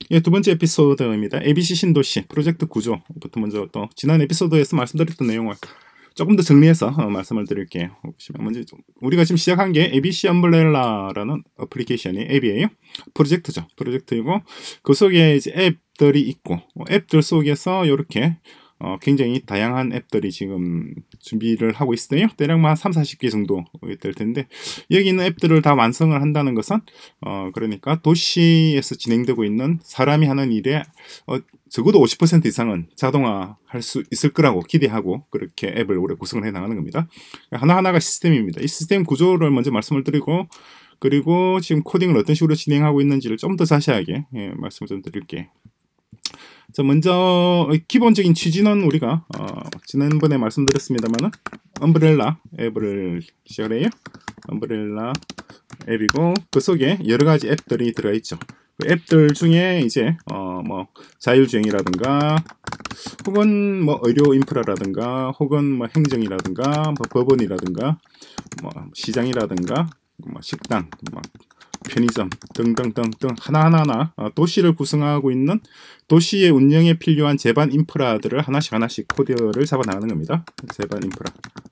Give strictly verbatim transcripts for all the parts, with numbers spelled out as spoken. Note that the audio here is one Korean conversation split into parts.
예, 두 번째 에피소드입니다. 에이비씨 신도시 프로젝트 구조부터 먼저 또 지난 에피소드에서 말씀드렸던 내용을 조금 더 정리해서 어, 말씀을 드릴게요. 보시면 먼저 좀 우리가 지금 시작한 게 에이비씨 엄브렐라라는 어플리케이션이 앱이에요. 프로젝트죠. 프로젝트이고 그 속에 이제 앱들이 있고 앱들 속에서 이렇게 어, 굉장히 다양한 앱들이 지금 준비를 하고 있어요. 대략 한 삼, 사십 개 정도 될 텐데 여기 있는 앱들을 다 완성을 한다는 것은 어, 그러니까 도시에서 진행되고 있는 사람이 하는 일에 어, 적어도 오십 퍼센트 이상은 자동화할 수 있을 거라고 기대하고 그렇게 앱을 올해 구성을 해 나가는 겁니다. 하나하나가 시스템입니다. 이 시스템 구조를 먼저 말씀을 드리고 그리고 지금 코딩을 어떤 식으로 진행하고 있는지를 좀 더 자세하게 예, 말씀을 좀 드릴게요. 자, 먼저 기본적인 취지는 우리가 어, 지난번에 말씀드렸습니다만은 엄브렐라 앱을 시작을 해요. 엄브렐라 앱이고 그 속에 여러 가지 앱들이 들어가 있죠. 그 앱들 중에 이제 어, 뭐 자율주행이라든가 혹은 뭐 의료 인프라라든가 혹은 뭐 행정이라든가 뭐 법원이라든가 뭐 시장이라든가 뭐 식당 뭐 편의점 등등등등 하나하나 도시를 구성하고 있는 도시의 운영에 필요한 제반 인프라들을 하나씩 하나씩 코드를 잡아 나가는 겁니다. 제반 인프라.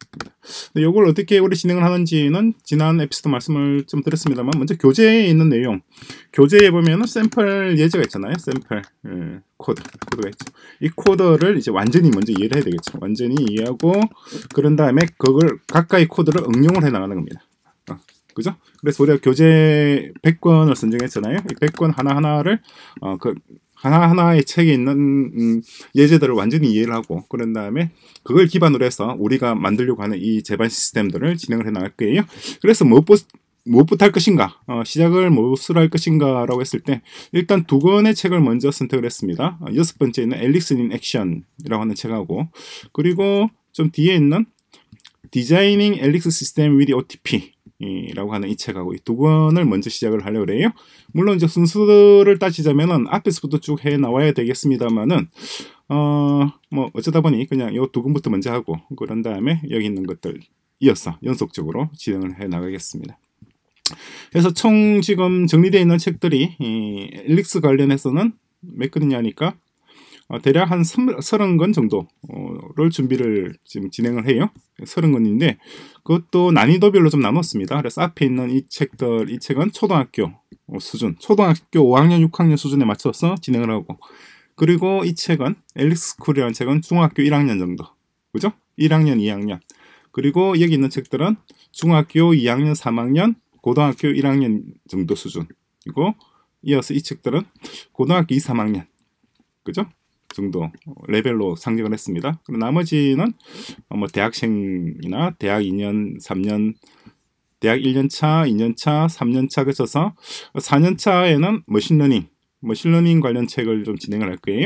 이걸 어떻게 우리 진행을 하는지는 지난 에피소드 말씀을 좀 드렸습니다만 먼저 교재에 있는 내용 교재에 보면은 샘플 예제가 있잖아요. 샘플 예, 코드 코드가 있죠. 이 코드를 이제 완전히 먼저 이해를 해야 되겠죠. 완전히 이해하고 그런 다음에 그걸 가까이 코드를 응용을 해 나가는 겁니다. 어, 그죠? 그래서 우리가 교재 백 권을 선정했잖아요. 이 백 권 하나하나를 어, 그 하나하나의 책에 있는 음, 예제들을 완전히 이해를 하고 그런 다음에 그걸 기반으로 해서 우리가 만들려고 하는 이 제반 시스템들을 진행을 해 나갈 거예요. 그래서 무엇부터, 무엇부터 할 것인가 어, 시작을 무엇으로 할 것인가 라고 했을 때 일단 두 권의 책을 먼저 선택을 했습니다. 어, 여섯 번째는 엘릭스 인 액션이라고 하는 책하고 그리고 좀 뒤에 있는 디자이닝 엘릭스 시스템 위드 오티피 라고 하는 이 책하고 이 두 권을 먼저 시작을 하려고 해요. 물론 이제 순서를 따지자면은 앞에서부터 쭉 해 나와야 되겠습니다만은 어 뭐 어쩌다 보니 그냥 이 두 권부터 먼저 하고 그런 다음에 여기 있는 것들 이어서 연속적으로 진행을 해 나가겠습니다. 그래서 총 지금 정리되어 있는 책들이 이 엘릭스 관련해서는 몇 권이냐니까 어, 대략 한 서른 권 정도를 준비를 지금 진행을 해요. 서른 권인데 그것도 난이도별로 좀 나눴습니다. 그래서 앞에 있는 이 책들, 이 책은 초등학교 수준, 초등학교 오 학년, 육 학년 수준에 맞춰서 진행을 하고 그리고 이 책은 엘릭스 스쿨이라는 책은 중학교 일 학년 정도, 그죠? 일 학년, 이 학년 그리고 여기 있는 책들은 중학교 이 학년, 삼 학년, 고등학교 일 학년 정도 수준이고 이어서 이 책들은 고등학교 이, 삼 학년, 그죠? 정도 레벨로 상정을 했습니다. 그리고 나머지는 뭐 대학생이나 대학 이 년, 삼 년, 대학 일 년 차, 이 년 차, 삼 년 차 거쳐서 사 년 차에는 머신러닝, 머신러닝 관련 책을 좀 진행을 할 거예요.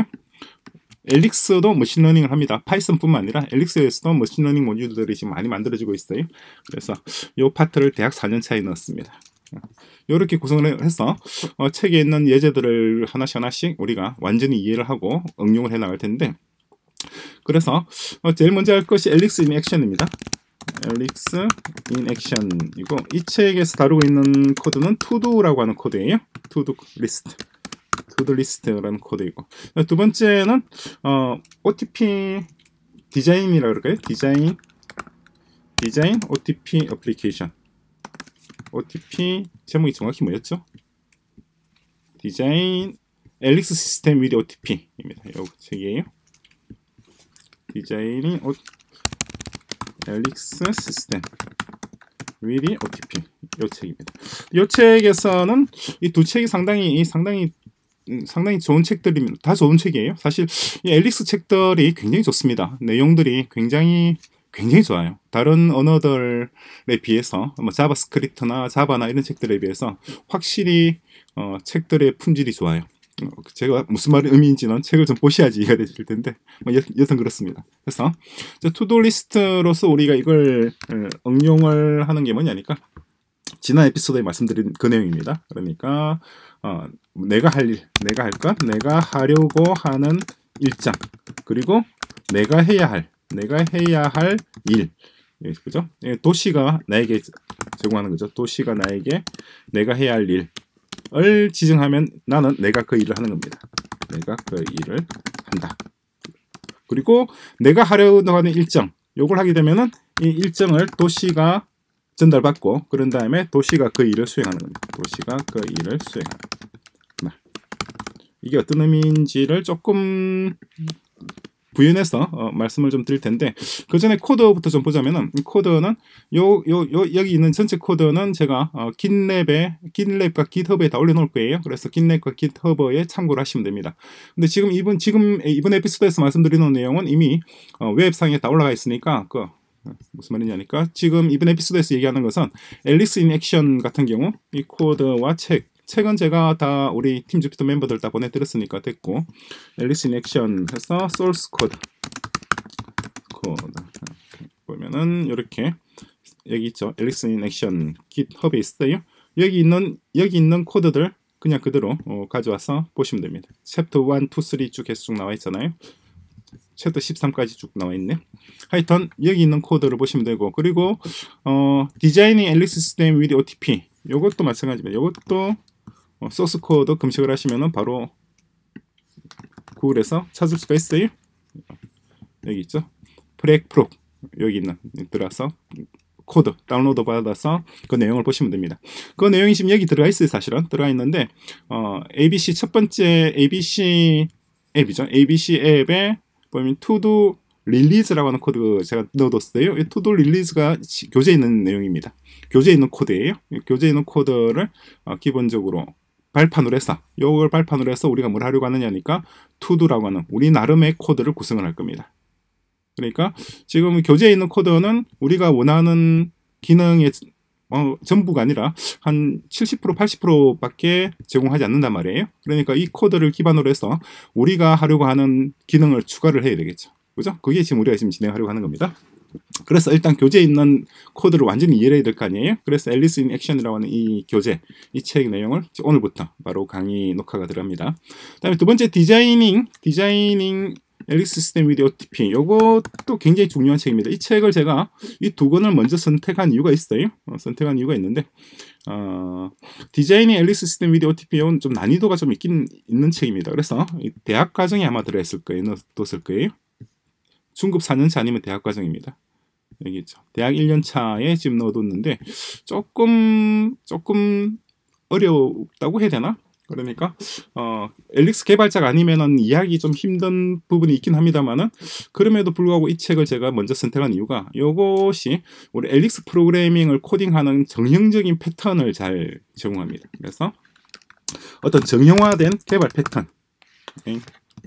엘릭스도 머신러닝을 합니다. 파이썬뿐만 아니라 엘릭스에서도 머신러닝 모듈들이 지금 많이 만들어지고 있어요. 그래서 이 파트를 대학 사 년 차에 넣었습니다. 이렇게 구성을 해서 어, 책에 있는 예제들을 하나씩 하나씩 우리가 완전히 이해를 하고 응용을 해 나갈 텐데 그래서 어, 제일 먼저 할 것이 엘릭스 인 액션입니다. 엘릭스 인 액션이고 이 책에서 다루고 있는 코드는 투두라고 하는 코드예요. 투두 리스트 투두 리스트라는 코드이고 두 번째는 어, 오티피 디자인이라고 그럴까요? 디자인 디자인 오티피 어플리케이션 오티피 제목이 정확히 뭐였죠? 디자인 엘릭스 시스템 위드 오티피입니다. 이 책이에요. 디자이닝 오, 엘릭스 시스템 위드 오티피 이 책입니다. 이 책에서는 이 두 책이 상당히 상당히 상당히 좋은 책들입니다. 다 좋은 책이에요. 사실 이 엘릭스 책들이 굉장히 좋습니다. 내용들이 굉장히 굉장히 좋아요. 다른 언어들에 비해서 뭐 자바스크립트나 자바나 이런 책들에 비해서 확실히 어, 책들의 품질이 좋아요. 어, 제가 무슨 말의 의미인지는 책을 좀 보셔야지 이해가 되실 텐데 뭐 여, 여튼 그렇습니다. 그래서 투두 리스트로서 우리가 이걸 어, 응용을 하는 게 뭐냐니까 지난 에피소드에 말씀드린 그 내용입니다. 그러니까 어, 내가 할 일, 내가 할 것, 내가 하려고 하는 일정 그리고 내가 해야 할 내가 해야 할 일, 예, 그죠? 예, 도시가 나에게 제공하는 거죠. 도시가 나에게 내가 해야 할 일, 을 지정하면 나는 내가 그 일을 하는 겁니다. 내가 그 일을 한다. 그리고 내가 하려고 하는 일정, 요걸 하게 되면은 이 일정을 도시가 전달받고, 그런 다음에 도시가 그 일을 수행하는 겁니다. 도시가 그 일을 수행하는. 이게 어떤 의미인지를 조금 부연해서 어, 말씀을 좀 드릴 텐데, 그 전에 코드부터 좀 보자면은, 이 코드는 요, 요, 요, 여기 있는 전체 코드는 제가 어, 깃랩에, 깃랩과 깃허브에 다 올려놓을 거예요. 그래서 깃랩과 깃허브에 참고를 하시면 됩니다. 근데 지금 이번, 지금 이번 에피소드에서 말씀드리는 내용은 이미 어, 웹상에 다 올라가 있으니까, 그, 무슨 말이냐니까, 지금 이번 에피소드에서 얘기하는 것은 앨리스 인 액션 같은 경우, 이 코드와 책, 책은 제가 다 우리 팀 주피터 멤버들 다 보내드렸으니까 됐고, 앨리스 인 액션 해서 소스 코드 코드 보면은 이렇게 여기 있죠. 앨리스 인 액션 깃허브에 있어요. 여기 있는 여기 있는 코드들 그냥 그대로 어, 가져와서 보시면 됩니다. 챕터 일, 이, 삼 쭉 계속 쭉 나와 있잖아요. 챕터 십삼까지 쭉 나와 있네. 하여튼 여기 있는 코드를 보시면 되고, 그리고 어, 디자이닝 앨리스 시스템 위드 오티피, 요것도 마찬가지입니다. 요것도 어, 소스 코드 검색을 하시면은 바로 구글에서 찾을 수가 있어요. 여기 있죠. 프렉 프로 여기 있는 들어서 코드 다운로드 받아서 그 내용을 보시면 됩니다. 그 내용이 지금 여기 들어가 있어요. 사실은 들어가 있는데 어, 에이비씨 첫 번째 에이비씨 앱이죠. 에이비씨 앱에 보면 투두 릴리즈라고 하는 코드 제가 넣어뒀어요. 이 투두 릴리즈가 교재에 있는 내용입니다. 교재에 있는 코드예요. 교재에 있는 코드를 어, 기본적으로 발판으로 해서, 이걸 발판으로 해서 우리가 뭘 하려고 하느냐니까 투두라고 하는 우리 나름의 코드를 구성을 할 겁니다. 그러니까 지금 교재에 있는 코드는 우리가 원하는 기능의 어, 전부가 아니라 한 칠십 퍼센트 팔십 퍼센트밖에 제공하지 않는단 말이에요. 그러니까 이 코드를 기반으로 해서 우리가 하려고 하는 기능을 추가를 해야 되겠죠. 그죠? 그게 지금 우리가 지금 진행하려고 하는 겁니다. 그래서 일단 교재에 있는 코드를 완전히 이해해야 될 거 아니에요. 그래서 앨리스 인 액션이라고 하는 이 교재, 이 책 내용을 오늘부터 바로 강의 녹화가 들어갑니다. 그 다음에 두 번째 디자이닝 디자이닝 앨리스 시스템 위드 오티피, 요것도 굉장히 중요한 책입니다. 이 책을 제가 이 두 권을 먼저 선택한 이유가 있어요. 어, 선택한 이유가 있는데 어, 디자이닝 앨리스 시스템 위드 오티피는 좀 난이도가 좀 있긴 있는 책입니다. 그래서 대학 과정에 아마 들어있을 거예요. 넣었을 거예요. 중급 사 년 차 아니면 대학 과정입니다. 여기 있죠. 대학 일 년 차에 지금 넣어뒀는데 조금 조금 어렵다고 해야 되나? 그러니까 어, 엘릭스 개발자가 아니면은 이해하기 좀 힘든 부분이 있긴 합니다만은, 그럼에도 불구하고 이 책을 제가 먼저 선택한 이유가 이것이 우리 엘릭스 프로그래밍을 코딩하는 정형적인 패턴을 잘 제공합니다. 그래서 어떤 정형화된 개발 패턴, 오케이.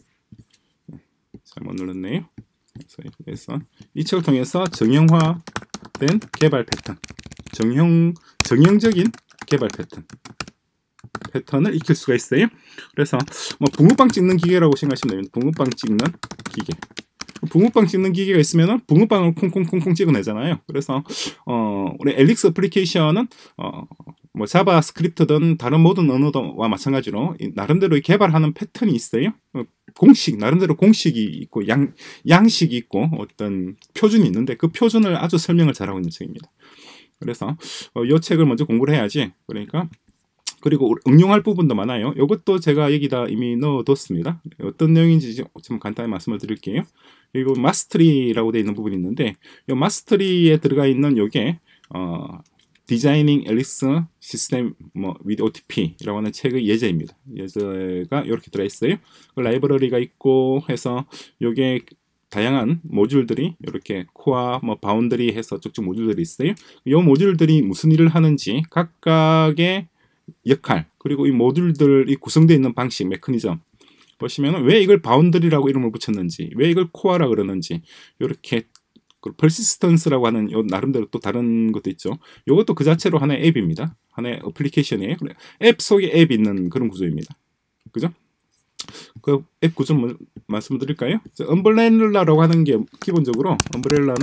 잘못 눌렀네요. 그래서 이 책을 통해서 정형화된 개발 패턴, 정형 정형적인 개발 패턴 패턴을 익힐 수가 있어요. 그래서 뭐 붕어빵 찍는 기계라고 생각하시면 됩니다. 붕어빵 찍는 기계. 붕어빵 찍는 기계가 있으면은 붕어빵을 콩콩콩콩 찍어내잖아요. 그래서 어, 우리 엘릭스 애플리케이션은 어, 뭐 자바스크립트든 다른 모든 언어와 마찬가지로 나름대로 개발하는 패턴이 있어요. 공식, 나름대로 공식이 있고 양, 양식이 있고 어떤 표준이 있는데 그 표준을 아주 설명을 잘하고 있는 책입니다. 그래서 어, 이 책을 먼저 공부를 해야지. 그러니까 그리고 응용할 부분도 많아요. 이것도 제가 여기다 이미 넣어뒀습니다. 어떤 내용인지 좀 간단히 말씀을 드릴게요. 여기 마스터리라고 되어 있는 부분이 있는데 이 마스터리에 들어가 있는 요게 어, 디자이닝 앨리스 시스템 뭐 위드 오티피라고 하는 책의 예제입니다. 예제가 이렇게 들어있어요. 그 라이브러리가 있고 해서 요게 다양한 모듈들이 이렇게 코어, 뭐 바운더리 해서 쭉쭉 모듈들이 있어요. 이 모듈들이 무슨 일을 하는지 각각의 역할, 그리고 이 모듈들이 구성되어 있는 방식, 메커니즘 보시면 왜 이걸 바운더리라고 이름을 붙였는지, 왜 이걸 코어라 그러는지, 이렇게 퍼시스턴스라고 하는 요 나름대로 또 다른 것도 있죠. 이것도 그 자체로 하나의 앱입니다. 하나의 어플리케이션이에요. 앱 속에 앱이 있는 그런 구조입니다. 그죠? 그 앱 구조 뭐 말씀드릴까요? 엄브렐라라고 하는 게 기본적으로 엄브렐라는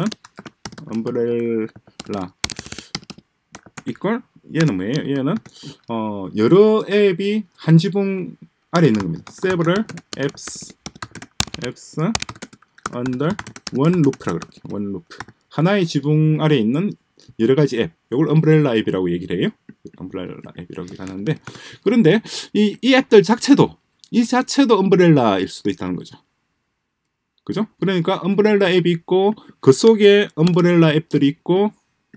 엄브렐라 이걸 얘는 뭐예요? 얘는 어, 여러 앱이 한 지붕 아래 있는 겁니다. Several apps, apps under one roof라 그렇게 one roof. 하나의 지붕 아래 있는 여러 가지 앱. 이걸 엄브렐라 앱이라고 얘기를 해요. 엄브렐라 앱이라고 하는데, 그런데 이, 이 앱들 자체도 이 자체도 엄브렐라일 수도 있다는 거죠. 그죠? 그러니까 엄브렐라 앱이 있고 그 속에 엄브렐라 앱들이 있고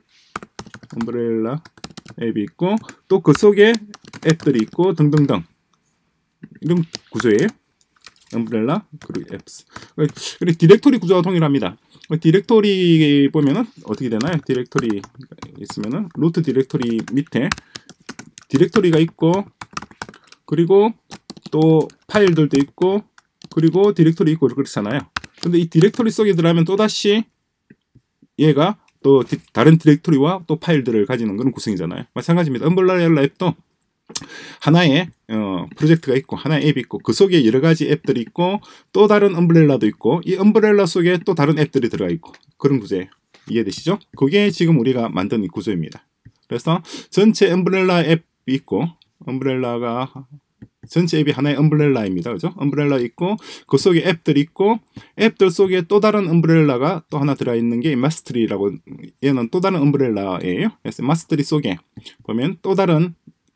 엄브렐라 앱이 있고 또 그 속에 앱들이 있고 등등등 이런 구조예요. 엄브렐라 그리고 앱스. 그리고 디렉토리 구조와 동일합니다. 디렉토리 보면은 어떻게 되나요? 디렉토리 있으면은 루트 디렉토리 밑에 디렉토리가 있고 그리고 또 파일들도 있고 그리고 디렉토리 있고 그렇잖아요. 근데 이 디렉토리 속에 들어가면 또다시 얘가 또 디, 다른 디렉토리와 또 파일들을 가지는 그런 구성이잖아요. 마찬가지입니다. 엄브렐라 앱도 하나의 어, 프로젝트가 있고 하나의 앱이 있고 그 속에 여러 가지 앱들이 있고 또 다른 엄브렐라도 있고 이 엄브렐라 속에 또 다른 앱들이 들어가 있고 그런 구조예요. 이해되시죠? 그게 지금 우리가 만든 이 구조입니다. 그래서 전체 엄브렐라 앱이 있고 엄브렐라가 전체 앱이 하나의 엄브렐라입니다. 그죠? 엄브렐라 있고 그 속에 앱들이 있고 앱들 속에 또 다른 엄브렐라가 또 하나 들어있는 게 마스터리라고 얘는 또 다른 엄브렐라예요. 그래서 마스터리 속에 보면 또 다른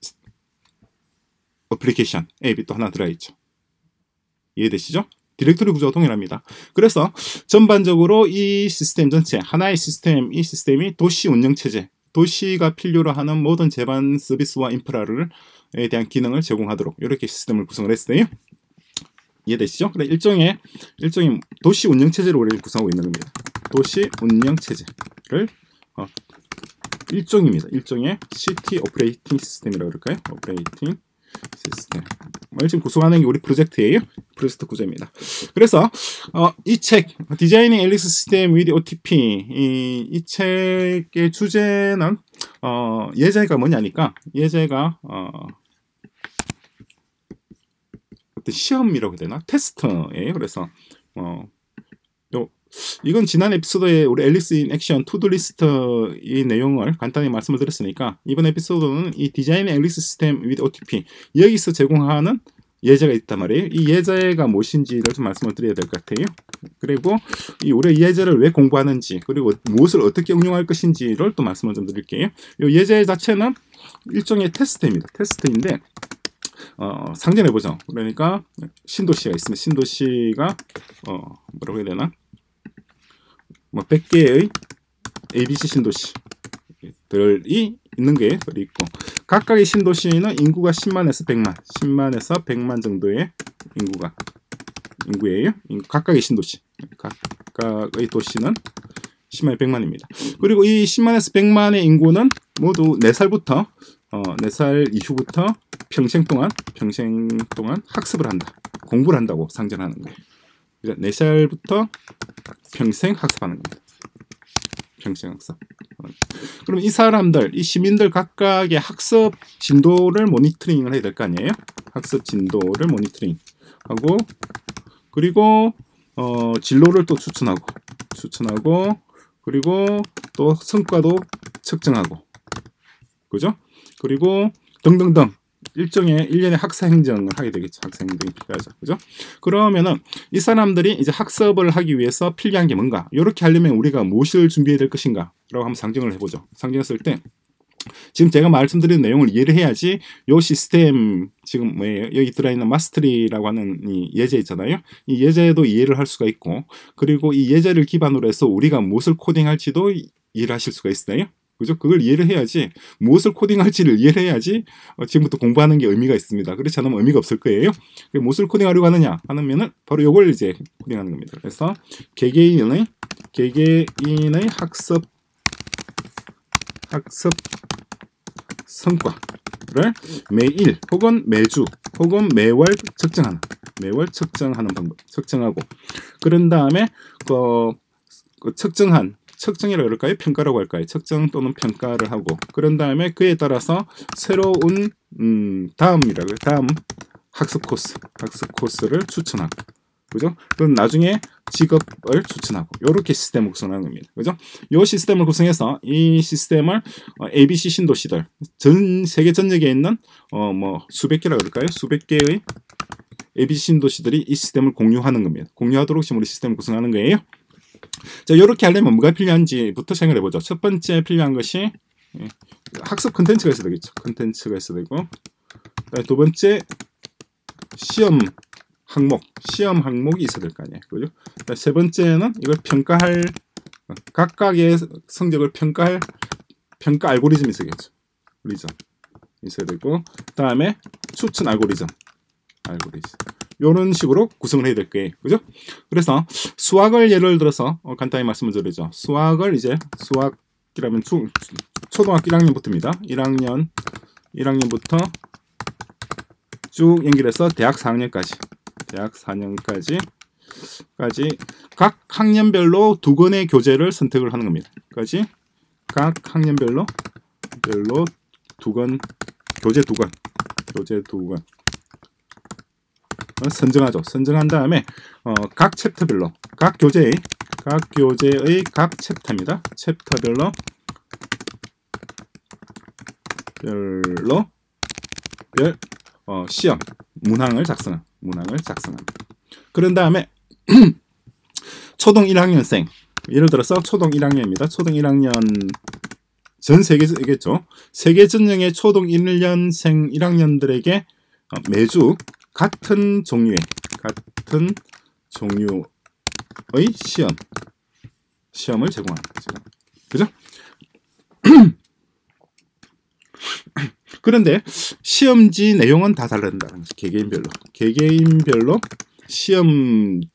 어플리케이션 앱이 또 하나 들어있죠. 이해되시죠? 디렉토리 구조와 동일합니다. 그래서 전반적으로 이 시스템 전체 하나의 시스템 이 시스템이 도시 운영체제 도시가 필요로 하는 모든 제반 서비스와 인프라를 에 대한 기능을 제공하도록 이렇게 시스템을 구성을 했어요. 이해되시죠? 그래 일종의 일종의 도시 운영 체제를 우리가 구성하고 있는 겁니다. 도시 운영 체제를 어, 일종입니다. 일종의 시티 오퍼레이팅 시스템이라고 그럴까요? 오퍼레이팅 시스템을 지금 구성하는 게 우리 프로젝트예요. 프로젝트 구조입니다. 그래서 어, 이 책 디자이닝 엘릭스 시스템 위드 오티피 이, 이 책의 주제는 어, 예제가 뭐냐니까 예제가 어, 어떤 시험이라고 해야 되나? 테스트예요. 그래서 어, 요, 이건 지난 에피소드에 우리 앨리스 인 액션 투두 리스트 이 내용을 간단히 말씀을 드렸으니까 이번 에피소드는 이 디자인 앨리스 시스템 with 오티피 여기서 제공하는 예제가 있단 말이에요. 이 예제가 무엇인지를 좀 말씀을 드려야 될 것 같아요. 그리고 이 우리 예제를 왜 공부하는지 그리고 무엇을 어떻게 응용할 것인지를 또 말씀을 좀 드릴게요. 이 예제 자체는 일종의 테스트입니다. 테스트인데 어, 상정해보죠. 그러니까 신도시가 있으면 신도시가 어, 뭐라고 해야 되나 뭐 백 개의 에이비씨 신도시들이 있는 게 있고 각각의 신도시는 인구가 십만에서 백만 십만에서 백만 정도의 인구가 인구예요. 각각의 신도시 각각의 도시는 십만에서 백만입니다. 그리고 이 십만에서 백만의 인구는 모두 네 살부터 어, 네 살 이후부터 평생 동안 평생 동안 학습을 한다. 공부를 한다고 상정하는 거예요. 그러니까 네 살부터 평생 학습하는 겁니다. 평생 학습. 그럼 이 사람들, 이 시민들 각각의 학습 진도를 모니터링을 해야 될 거 아니에요? 학습 진도를 모니터링하고 그리고 어, 진로를 또 추천하고 추천하고 그리고 또 성과도 측정하고 그죠? 그리고 등등등 일종의 일련의 학사 행정을 하게 되겠죠. 학사 행정이 필요하죠. 그죠? 그러면은 이 사람들이 이제 학습을 하기 위해서 필요한 게 뭔가? 이렇게 하려면 우리가 무엇을 준비해야 될 것인가? 라고 한번 상정을 해보죠. 상정했을 때 지금 제가 말씀드린 내용을 이해를 해야지 이 시스템 지금 뭐예요? 여기 들어있는 마스터리라고 하는 이 예제 있잖아요. 이 예제도 이해를 할 수가 있고 그리고 이 예제를 기반으로 해서 우리가 무엇을 코딩할지도 이해를 하실 수가 있어요. 그죠? 그걸 이해를 해야지 무엇을 코딩할지를 이해를 해야지 어, 지금부터 공부하는 게 의미가 있습니다. 그렇지 않으면 의미가 없을 거예요. 무엇을 코딩하려고 하느냐 하면은 바로 이걸 이제 코딩하는 겁니다. 그래서 개개인의 개개인의 학습 학습 성과를 매일 혹은 매주 혹은 매월 측정하는 매월 측정하는 방법 측정하고 그런 다음에 그, 그 측정한 측정이라고 할까요? 평가라고 할까요? 측정 또는 평가를 하고 그런 다음에 그에 따라서 새로운 음, 다음이라고요. 다음 학습 코스, 학습 코스를 추천하고 그죠? 그럼 나중에 직업을 추천하고 이렇게 시스템을 구성하는 겁니다. 그죠? 이 시스템을 구성해서 이 시스템을 어, 에이비씨 신도시들 전 세계 전역에 있는 어, 뭐 수백 개라고 할까요? 수백 개의 에이비씨 신도시들이 이 시스템을 공유하는 겁니다. 공유하도록 지금 우리 시스템을 구성하는 거예요. 자, 이렇게 하려면 뭐가 필요한지부터 생각해 보죠. 첫 번째 필요한 것이 예. 학습 컨텐츠가 있어야 되겠죠. 컨텐츠가 있어야 되고, 두 번째 시험 항목, 시험 항목이 있어야 될 거 아니에요. 그죠? 세 번째는 이걸 평가할, 각각의 성적을 평가할 평가 알고리즘이 있어야겠죠. 리즘 있어야 되고, 그 다음에 추천 알고리즘, 알고리즘. 이런 식으로 구성을 해야 될 거예요. 그죠? 그래서 수학을 예를 들어서 어, 간단히 말씀을 드리죠. 수학을 이제 수학이라면 초, 초등학교 일 학년부터입니다. 일 학년, 일 학년부터 쭉 연결해서 대학 사 학년까지, 대학 사 학년까지 까지 각 학년별로 두 권의 교재를 선택을 하는 겁니다. 까지 각 학년별로 별로 두 권, 교재 두 권, 교재 두 권 선정하죠. 선정한 다음에 어, 각 챕터별로, 각 교재의 각 교재의 각 챕터입니다. 챕터별로 별로 별 어, 시험 문항을 작성, 문항을 작성합니다. 그런 다음에 초등 일 학년생, 예를 들어서 초등 일 학년입니다. 초등 일 학년 전 세계겠죠. 세계 전역의 초등 일 년생 일 학년들에게 매주 같은 종류의 같은 종류의 시험 시험을 제공하는 거죠. 그죠? 그런데 시험지 내용은 다 다른다는 거죠. 개개인별로 개개인별로 시험지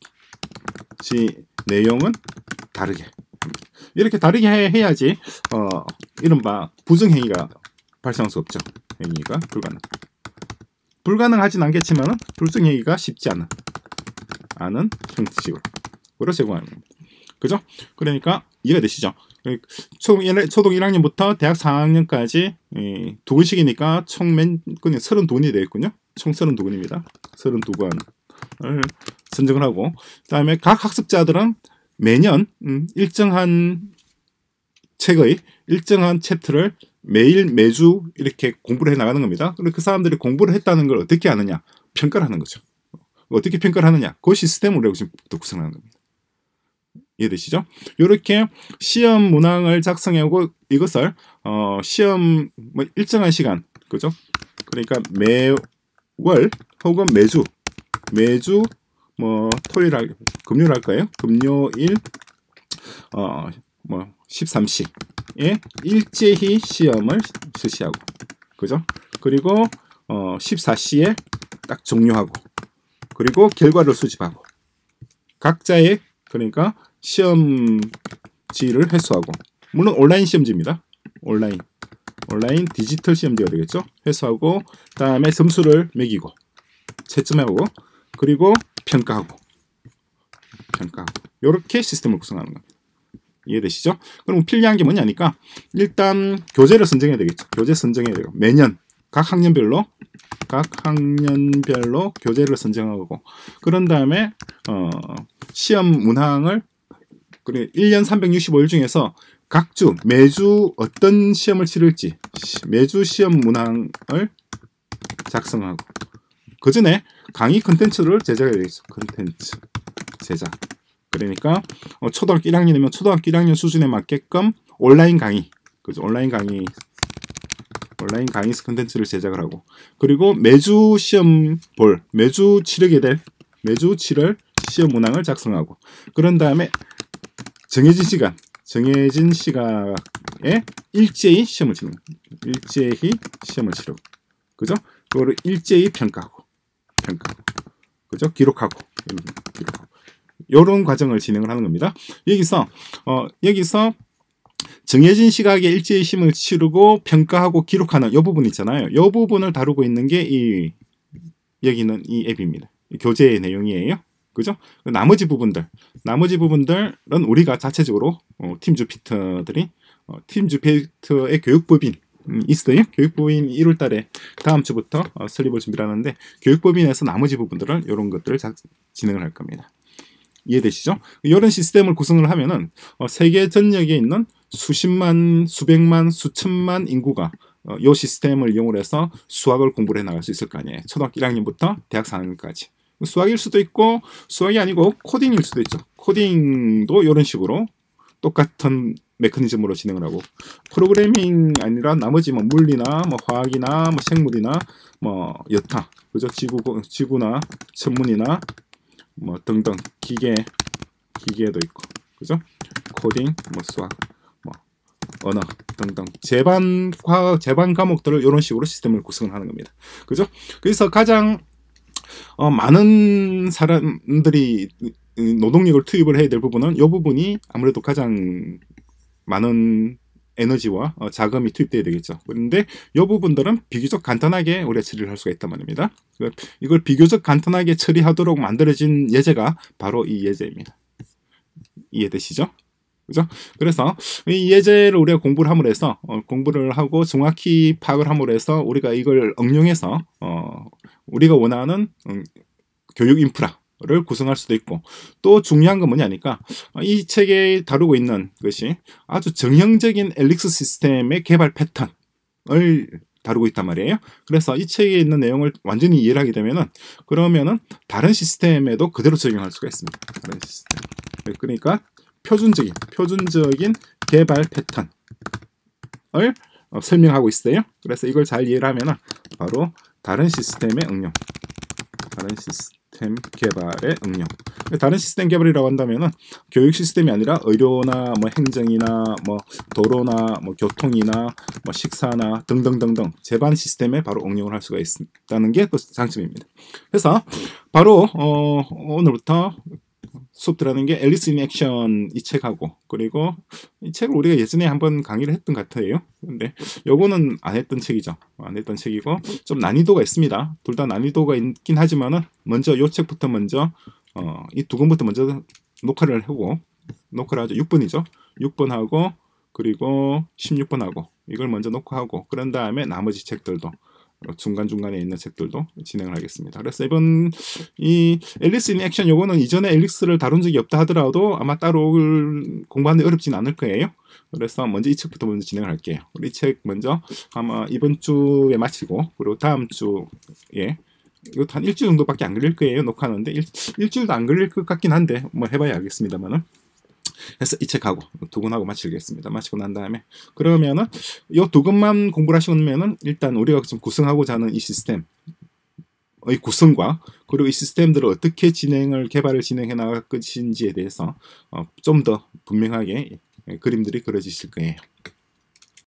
내용은 다르게, 이렇게 다르게 해야지 어, 이른바 부정행위가 발생할 수 없죠. 행위가 불가능. 불가능하진 않겠지만 부정행위가 쉽지 않은 않은 형식으로 제공하는 겁니다. 그죠? 그러니까 이해가 되시죠? 초등 일 학년부터 대학 사 학년까지 두 권씩이니까 총 맨 권이 삼십이 권이 되겠군요. 총 삼십이 권입니다. 삼십이 권을 선정을 하고, 그 다음에 각 학습자들은 매년 음, 일정한 책의 일정한 챕터를 매일 매주 이렇게 공부를 해 나가는 겁니다. 그리고 그 사람들이 공부를 했다는 걸 어떻게 하느냐? 평가를 하는 거죠. 어떻게 평가를 하느냐? 그 시스템을 우리가 지금 구성하는 겁니다. 이해되시죠? 이렇게 시험 문항을 작성하고 이것을 어, 시험 뭐 일정한 시간, 그죠? 그러니까 매월 혹은 매주 매주 뭐 토요일 할 금요일 할까요? 금요일 어 뭐 십삼 시에 일제히 시험을 실시하고, 그죠? 그리고 어 십사 시에 딱 종료하고, 그리고 결과를 수집하고, 각자의 그러니까 시험지를 회수하고, 물론 온라인 시험지입니다. 온라인 온라인 디지털 시험지가 되겠죠. 회수하고, 그다음에 점수를 매기고 채점하고, 그리고 평가하고 평가하고 이렇게 시스템을 구성하는 겁니다. 이해되시죠? 그럼 필요한 게 뭐냐니까 일단 교재를 선정해야 되겠죠. 교재 선정해야 되고, 매년 각 학년별로 각 학년별로 교재를 선정하고, 그런 다음에 어, 시험 문항을 그래 일 년 삼백육십오 일 중에서 각 주 매주 어떤 시험을 치를지 매주 시험 문항을 작성하고, 그 전에 강의 컨텐츠를 제작해야 되겠죠. 컨텐츠 제작. 그러니까 어, 초등학교 일 학년이면 초등학교 일 학년 수준에 맞게끔 온라인 강의, 그죠? 온라인 강의, 온라인 강의 컨텐츠를 제작을 하고, 그리고 매주 시험 볼, 매주 치르게 될, 매주 치를 시험 문항을 작성하고, 그런 다음에 정해진 시간, 정해진 시간에 일제히 시험을 치는, 일제히 시험을 치르고, 그죠? 그거를 일제히 평가하고, 평가하고, 그죠? 기록하고, 기록하고. 이런 과정을 진행을 하는 겁니다. 여기서 어, 여기서 정해진 시각에 일제히 시험을 치르고 평가하고 기록하는 이 부분 있잖아요. 이 부분을 다루고 있는 게 이 여기는 이 앱입니다. 교재의 내용이에요. 그죠? 나머지 부분들, 나머지 부분들은 우리가 자체적으로 어, 팀 주피터들이 어, 팀 주피터의 교육법인 음, 있어요. 교육법인 일월 달에 다음 주부터 어, 설립을 준비를 하는데, 교육법인에서 나머지 부분들은 이런 것들을 자, 진행을 할 겁니다. 이해되시죠? 이런 시스템을 구성을 하면은 어, 세계 전역에 있는 수십만, 수백만, 수천만 인구가 어, 이 시스템을 이용해서 수학을 공부를 해 나갈 수 있을 거 아니에요. 초등학교 일 학년부터 대학 사 학년까지. 수학일 수도 있고 수학이 아니고 코딩일 수도 있죠. 코딩도 이런 식으로 똑같은 메커니즘으로 진행을 하고, 프로그래밍 아니라 나머지 뭐 물리나 뭐 화학이나 뭐 생물이나 뭐 여타, 그죠? 지구 지구나 천문이나 뭐 등등 기계 기계도 있고, 그죠? 코딩, 뭐 수학, 뭐 언어 등등 제반 과학 제반 과목들을 이런 식으로 시스템을 구성하는 겁니다. 그죠? 그래서 가장 어, 많은 사람들이 노동력을 투입을 해야 될 부분은 이 부분이 아무래도 가장 많은 에너지와 어, 자금이 투입돼야 되겠죠. 그런데 이 부분들은 비교적 간단하게 우리가 처리를 할 수가 있단 말입니다. 이걸 비교적 간단하게 처리하도록 만들어진 예제가 바로 이 예제입니다. 이해되시죠? 그죠? 그래서 이 예제를 우리가 공부를 함으로 해서 어, 공부를 하고 정확히 파악을 함으로 해서 우리가 이걸 응용해서 어, 우리가 원하는 음, 교육 인프라를 구성할 수도 있고, 또 중요한 건 뭐냐니까 이 책에 다루고 있는 것이 아주 정형적인 엘릭스 시스템의 개발 패턴을 다루고 있단 말이에요. 그래서 이 책에 있는 내용을 완전히 이해를 하게 되면은 그러면은 다른 시스템에도 그대로 적용할 수가 있습니다. 다른 시스템. 그러니까 표준적인 표준적인 개발 패턴을 어, 설명하고 있어요. 그래서 이걸 잘 이해를 하면은 바로 다른 시스템의 응용, 다른 시스템 개발의 응용. 다른 시스템 개발이라고 한다면은 교육 시스템이 아니라 의료나 뭐 행정이나 뭐 도로나 뭐 교통이나 뭐 식사나 등등등등 제반 시스템에 바로 응용을 할 수가 있다는 게 또 장점입니다. 그래서 바로 어, 오늘부터 수업 들어가는 게 앨리스 인 액션 이 책하고, 그리고 이 책을 우리가 예전에 한번 강의를 했던 것 같아요. 근데 요거는 안 했던 책이죠. 안 했던 책이고 좀 난이도가 있습니다. 둘 다 난이도가 있긴 하지만은 먼저 요 책부터 먼저 어, 이 두 권부터 먼저 녹화를 하고, 녹화를 하죠. 육 번이죠. 육 번 하고 그리고 십육 번 하고 이걸 먼저 녹화하고, 그런 다음에 나머지 책들도 중간중간에 있는 책들도 진행을 하겠습니다. 그래서 이번 이 앨리스 인 액션 요거는 이전에 앨리스를 다룬 적이 없다 하더라도 아마 따로 공부하는 데 어렵진 않을 거예요. 그래서 먼저 이 책부터 먼저 진행을 할게요. 이 책 먼저 아마 이번 주에 마치고, 그리고 다음 주에 이거 한 일주일 정도밖에 안 걸릴 거예요. 녹화하는데 일, 일주일도 안 걸릴 것 같긴 한데 뭐 해봐야 알겠습니다만은. 그래서 이 책하고 두 권하고 마치겠습니다. 마치고 난 다음에 그러면은 이 두 권만 공부를 하시면은 일단 우리가 지금 구성하고자 하는 이 시스템의 구성과 그리고 이 시스템들을 어떻게 진행을 개발을 진행해 나갈 것인지에 대해서 어, 좀 더 분명하게 그림들이 그려지실 거예요.